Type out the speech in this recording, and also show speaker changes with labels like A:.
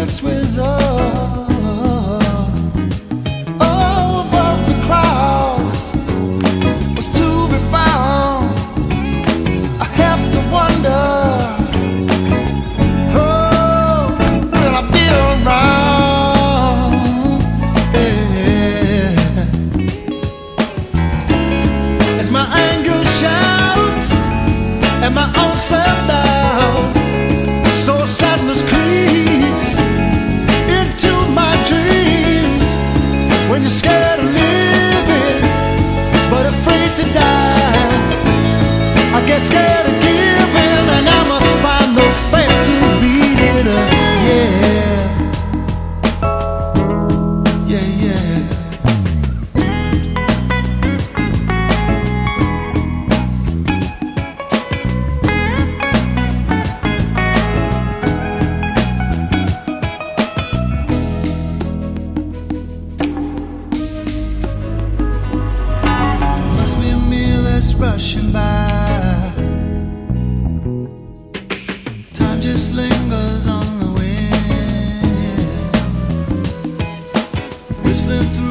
A: its result. Oh, above the clouds was to be found. I have to wonder, oh, will I be around? Yeah. As my anger shouts and my own self-doubt, so sadness creeps into my dreams. When you're scared of living but afraid to die, I get scared of giving, and I must find the faith to beat it up. Yeah, yeah, yeah. Rushing by, time just lingers on the wind, whistling through